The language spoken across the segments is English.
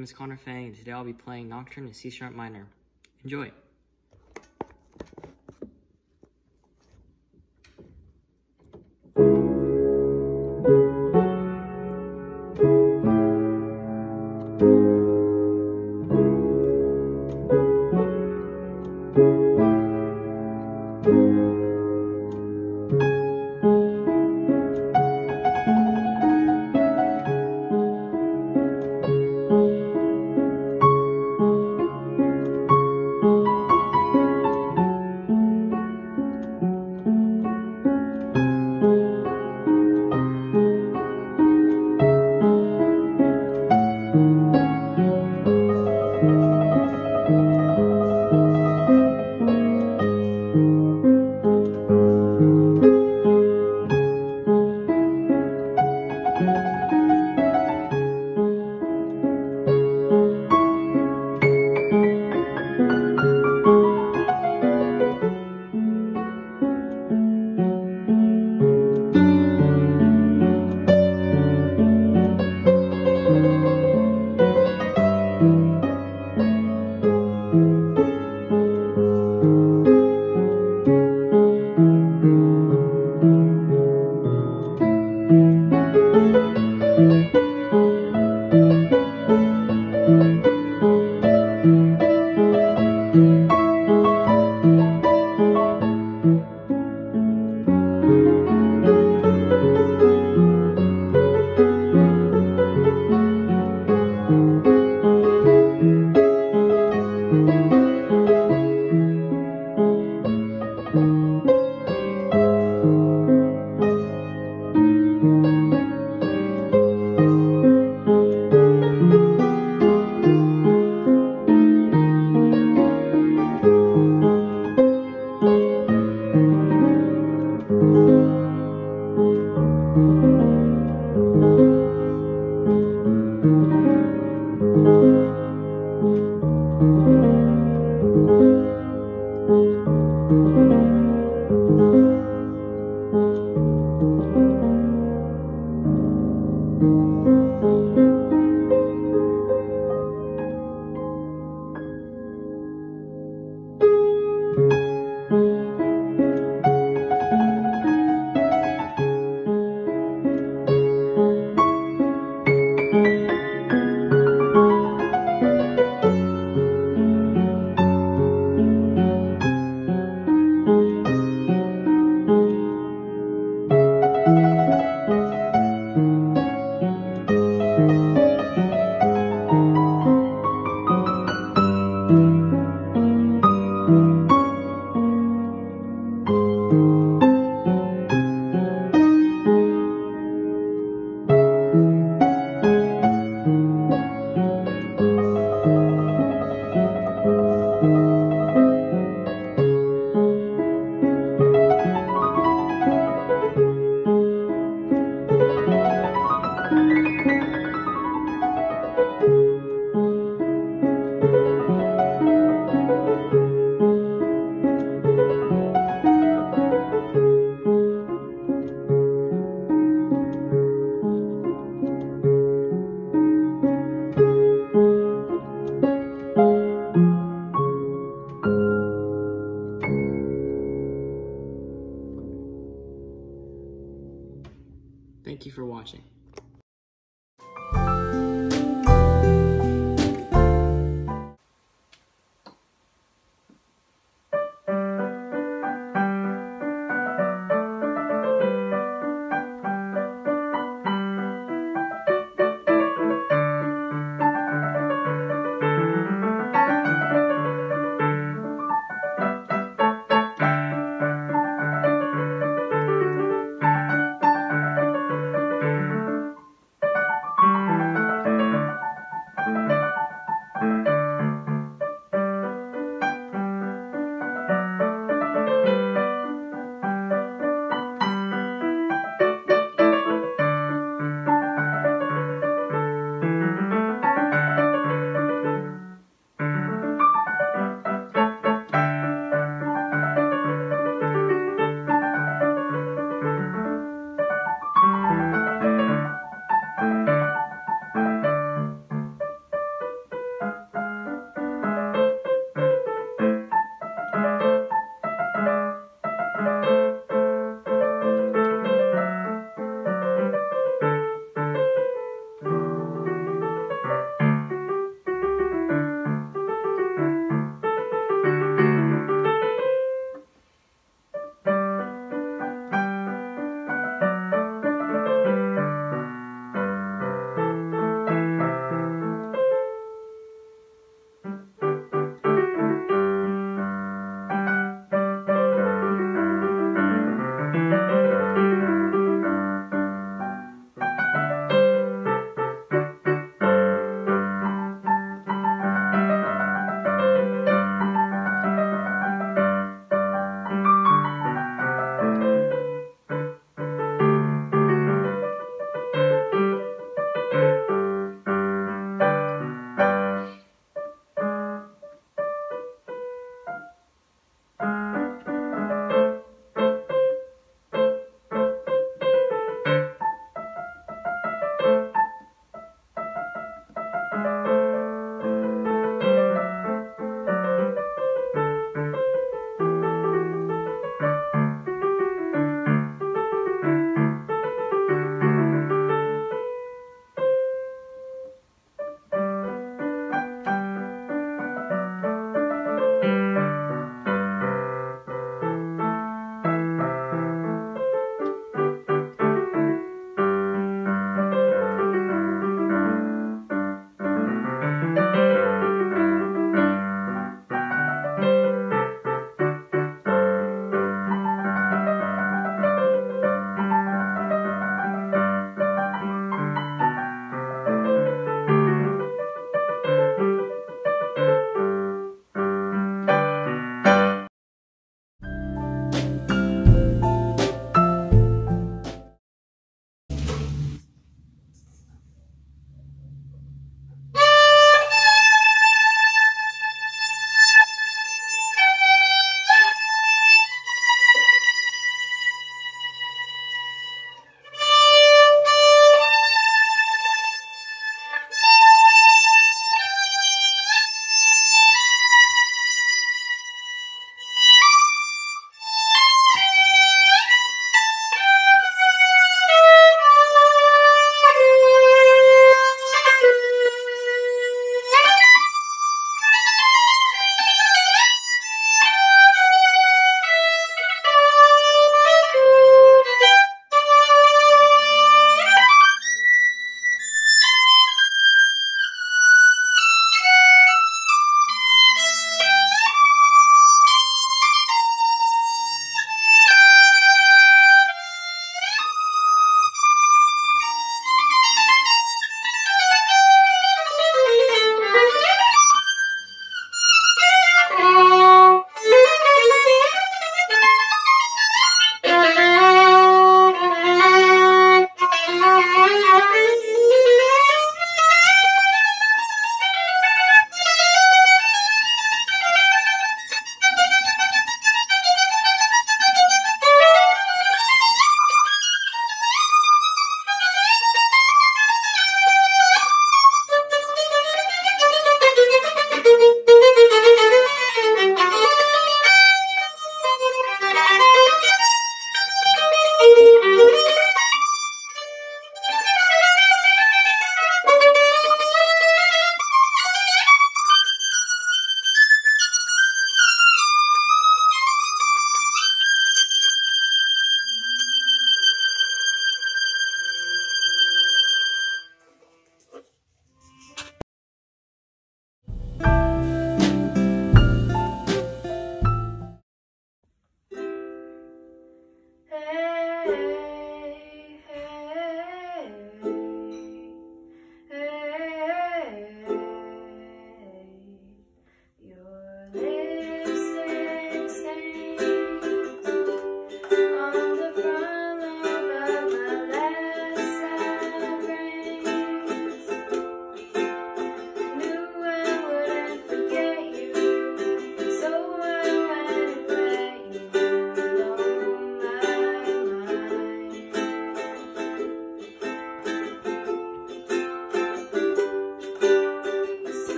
name is Connor Fang, and today I'll be playing Nocturne in C# minor. Enjoy!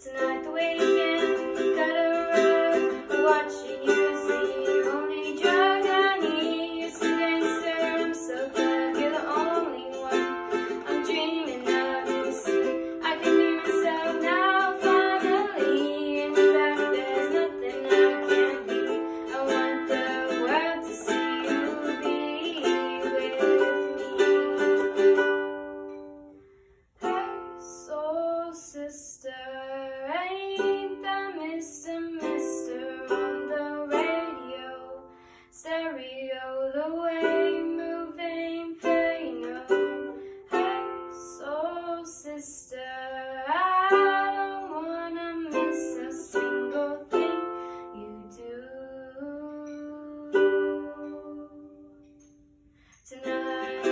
Tonight the weekend, gotta run, watching you see, only drug I need. You're so gangster, I'm so glad you're the only one. I'm dreaming of you, see, I can be myself now, finally. In fact, there's nothing I can't be. I want the world to see you be with me. Hey, soul sister, ain't that Mr. on the radio, stereo, the way moving Fano. Hey, soul sister, I don't wanna miss a single thing you do tonight.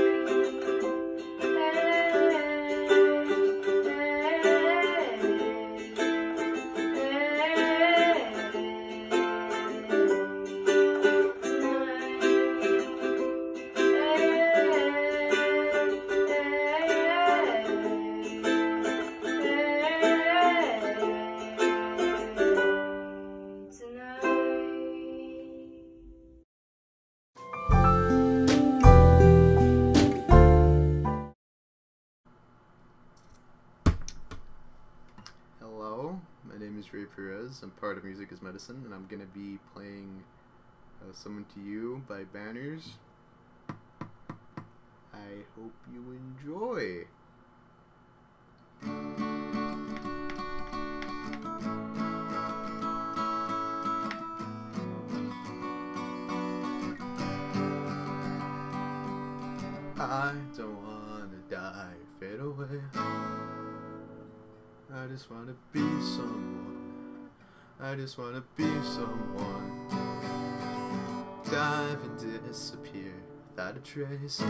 Hello, my name is Ray Perez. I'm part of Music is Medicine, and I'm going to be playing Someone to You by Banners. I hope you enjoy. I don't want to die, fade away. I just wanna be someone. I just wanna be someone. Dive and disappear without a trace.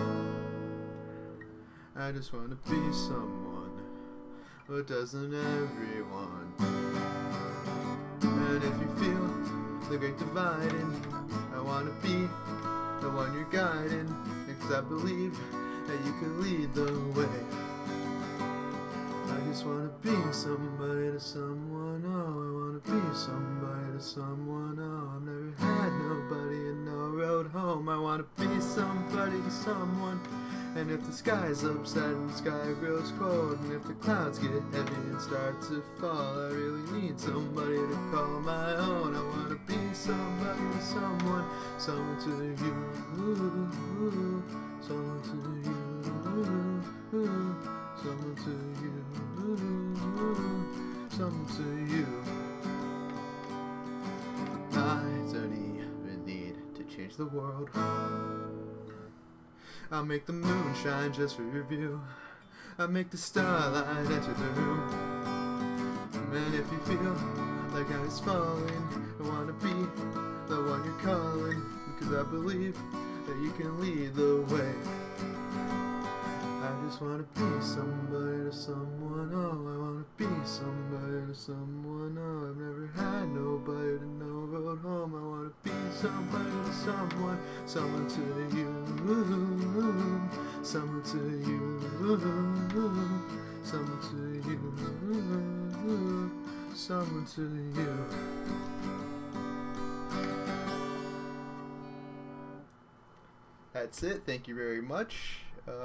I just wanna be someone. But doesn't everyone? And if you feel the great dividing, I wanna be the one you're guiding. Because I believe that you can lead the way. I just wanna be somebody to someone, oh, I wanna be somebody to someone, oh, I've never had nobody and no road home. I wanna be somebody to someone, and if the sky's upset and the sky grows cold, and if the clouds get heavy and start to fall, I really need somebody to call my own. I wanna be somebody to someone, someone to you, someone to you, someone to you, someone to you. I don't even need to change the world. I'll make the moon shine just for your view. I'll make the starlight enter the room. And if you feel like I was falling, I wanna be the one you're calling, because I believe that you can lead the way. I just wanna be somebody to someone, oh, I wanna be somebody to someone, oh, I've never had nobody to no road home. I wanna be somebody to someone, someone to you, someone to you, someone to you, someone to you. That's it. Thank you very much.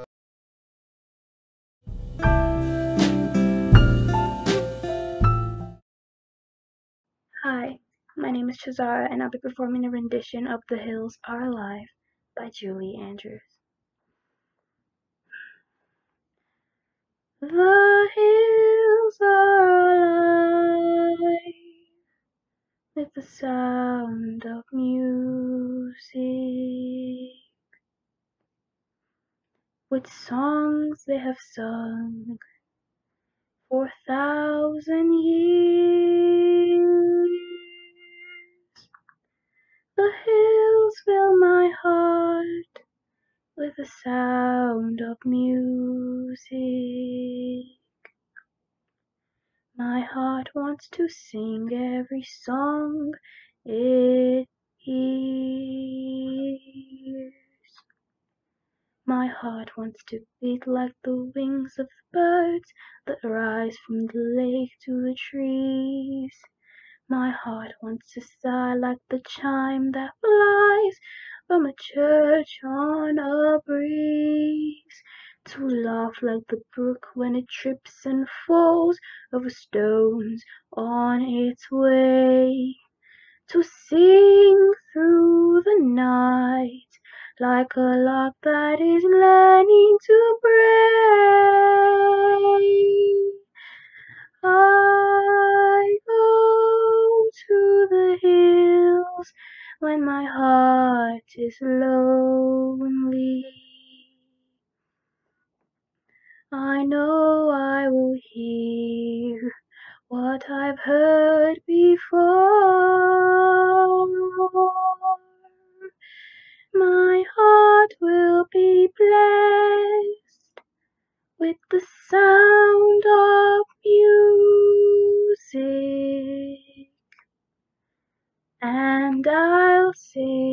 Hi, my name is Shazara, and I'll be performing a rendition of The Hills Are Alive by Julie Andrews. The hills are alive with the sound of music, with songs they have sung for 1,000 years. The hills fill my heart with the sound of music. My heart wants to sing every song it hears. My heart wants to beat like the wings of birds that rise from the lake to the trees. My heart wants to sigh like the chime that flies from a church on a breeze. To laugh like the brook when it trips and falls over stones on its way. To sing through the night like a lark that is learning to pray. I go to the hills when my heart is lonely. I know I will hear what I've heard before. My heart will be blessed with the sound of music, and I'll sing